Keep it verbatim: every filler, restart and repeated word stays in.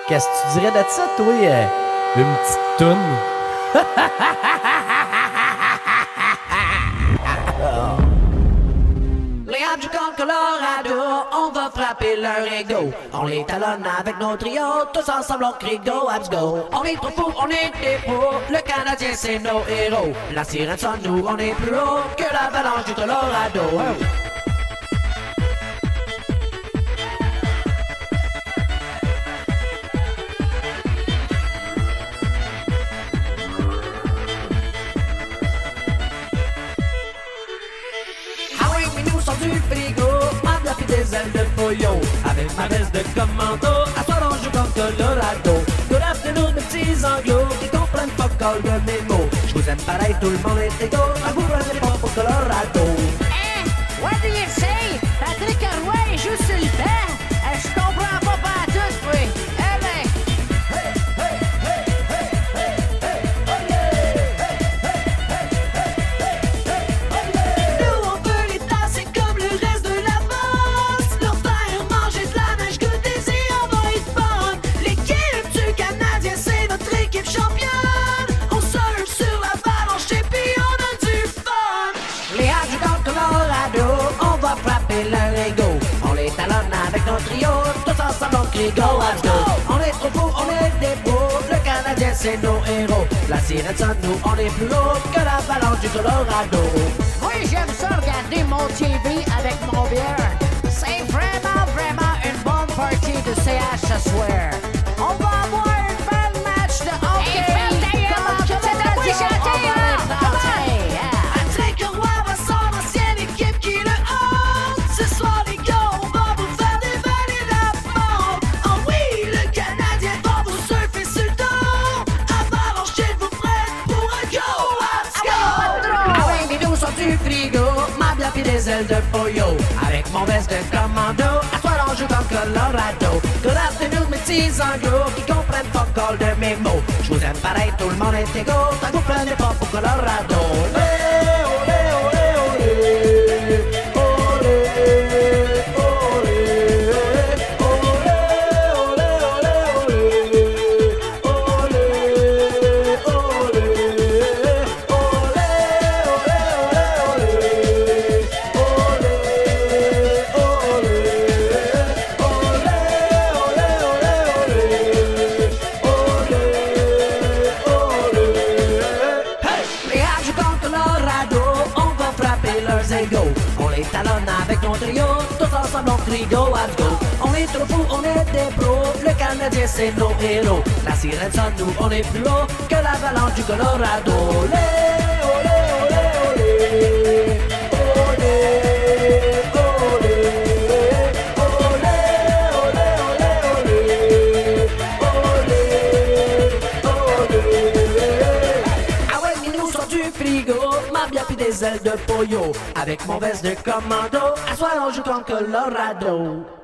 Qu'est-ce que tu dirais de ça, toi? euh, Une petite toune? Les Habs du Colorado, on va frapper leur ego. On les talonne avec nos trios, tous ensemble on crie go, Habs go. On est trop fous, on est des pros, le Canadien c'est nos héros. La sirène sonne, nous on est plus haut que l'avalanche du Colorado. Oh. Du frigo, ma bloc des ailes de pollo. Avec ma veste de commando, à soir on joue comme Colorado. Good afternoon, mes petits anglos qui comprennent pas all de mes mots. Je vous aime pareil, tout le monde est égaux. À vous prenez pas pour Colorado. Hein? What do you say? Patrick Roy est juste sur le banc. Euh, Je comprends pas pantoute, oui. Eh ben... leur ego. On les talonne avec nos trios, tous ensemble on crie go, Habs go. On est trop fous, on est des beaux, le Canadien c'est nos héros. La sirène sonne, nous on est plus haut que l'avalanche du Colorado. Moi j'aime ça regarder mon T V avec mon bière. C'est vraiment, vraiment une bonne partie de C H ce soir. On va avoir un bel match de hockey. Hey, ferme ta gueule, mon chum, c'est à moi chanter, là! Patrick Roy va son ancienne équipe qui le hante. Ce soir les gars, on va vous faire dévaler la pente. Oh oui, le Canadien va vous surfer sur le dos. Avalanche, êtes-vous prêts pour un go, Habs go? Ah ouais, mes dos sont du frigo, ma bière pis des ailes de pollo. Avec mon veste de commando, à soir on joue comme Colorado. Good afternoon, mes petits anglos qui comprennent pas all de mes mots. Je vous aime pareil, tout le monde est égaux. Tant que vous prenez pas pour Colorado. Olé, olé, olé, olé. Olé, olé. Olé, olé, olé, olé. Olé, olé. Olé, olé, olé, olé. Olé, olé. On les talonne avec nos trios, tous ensemble on crie go, Habs go. On est trop fous, on est des pros, le Canadien c'est nos héros. La sirène sonne, nous on est plus haut que l'avalanche du Colorado. Olé, olé, olé, olé. Olé, olé. Olé, olé, olé, olé. Olé, olé. Ah ouais, mais nous sont du frigo, ma bière pis des ailes de pollo. Avec mon veste de commando, à soir on joue comme Colorado.